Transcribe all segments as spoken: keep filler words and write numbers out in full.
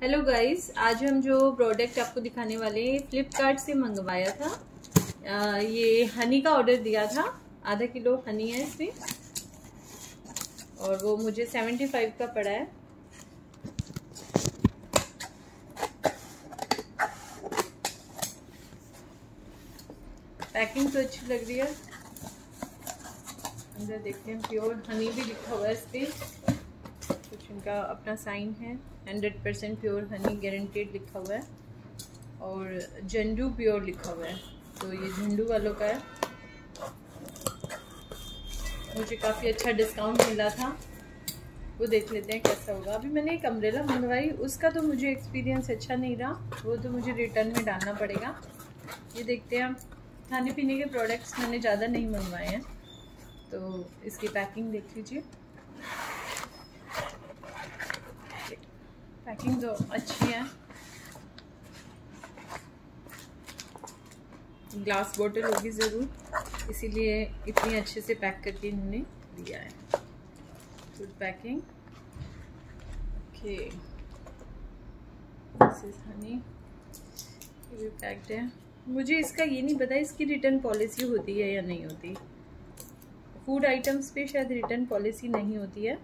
Hello guys, आज हम जो प्रोडक्ट आपको दिखाने वाले हैं फ्लिपकार्ट से मंगवाया था। आ, ये हनी का ऑर्डर दिया था। आधा किलो हनी है इसमें और वो मुझे पचहत्तर का पड़ा है। पैकिंग तो अच्छी लग रही है। अंदर देखते हैं, प्योर हनी भी लिखा हुआ है इस पर। कुछ इनका अपना साइन है। Hundred percent pure honey guaranteed लिखा हुआ है और झंडू प्योर लिखा हुआ है। तो ये झंडू वालों का है। मुझे काफ़ी अच्छा डिस्काउंट मिला था, वो देख लेते हैं कैसा होगा। अभी मैंने एक अम्ब्रेला मंगवाई, उसका तो मुझे एक्सपीरियंस अच्छा नहीं रहा, वो तो मुझे रिटर्न में डालना पड़ेगा। ये देखते हैं। खाने पीने के प्रोडक्ट्स मैंने ज़्यादा नहीं मंगवाए हैं, तो इसकी पैकिंग देख लीजिए। पैकिंग तो अच्छी है। ग्लास बोतल होगी ज़रूर, इसीलिए इतनी अच्छे से पैक करके इन्होंने दिया है। Good packing. Okay, this is honey, ये भी पैक्ड है। मुझे इसका ये नहीं पता इसकी रिटर्न पॉलिसी होती है या नहीं होती। फूड आइटम्स पे शायद रिटर्न पॉलिसी नहीं होती है।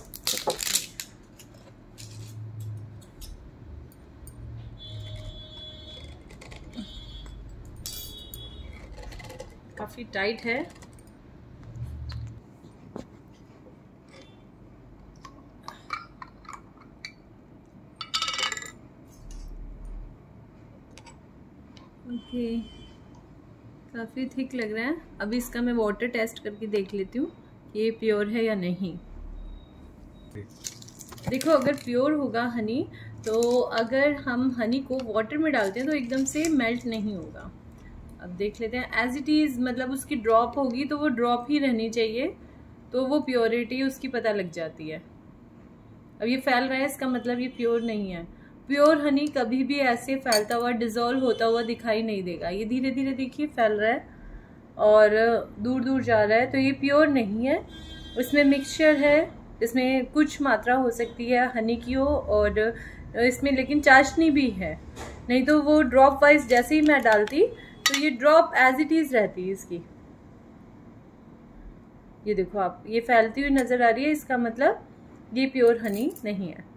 काफ़ी टाइट है। ओके, काफ़ी थिक लग रहा है। अभी इसका मैं वाटर टेस्ट करके देख लेती हूँ ये प्योर है या नहीं। देखो, अगर प्योर होगा हनी तो अगर हम हनी को वाटर में डालते हैं तो एकदम से मेल्ट नहीं होगा। अब देख लेते हैं। एज इट इज़, मतलब उसकी ड्रॉप होगी तो वो ड्रॉप ही रहनी चाहिए, तो वो प्योरिटी उसकी पता लग जाती है। अब ये फैल रहा है, इसका मतलब ये प्योर नहीं है। प्योर हनी कभी भी ऐसे फैलता हुआ, डिज़ोल्व होता हुआ दिखाई नहीं देगा। ये धीरे धीरे देखिए फैल रहा है और दूर दूर जा रहा है, तो ये प्योर नहीं है। उसमें मिक्सचर है, इसमें कुछ मात्रा हो सकती है हनी की हो, और इसमें लेकिन चाशनी भी है। नहीं तो वो ड्रॉप वाइज जैसे ही मैं डालती तो ये ड्रॉप एज इट इज रहती है इसकी। ये देखो आप, ये फैलती हुई नजर आ रही है, इसका मतलब ये प्योर हनी नहीं है।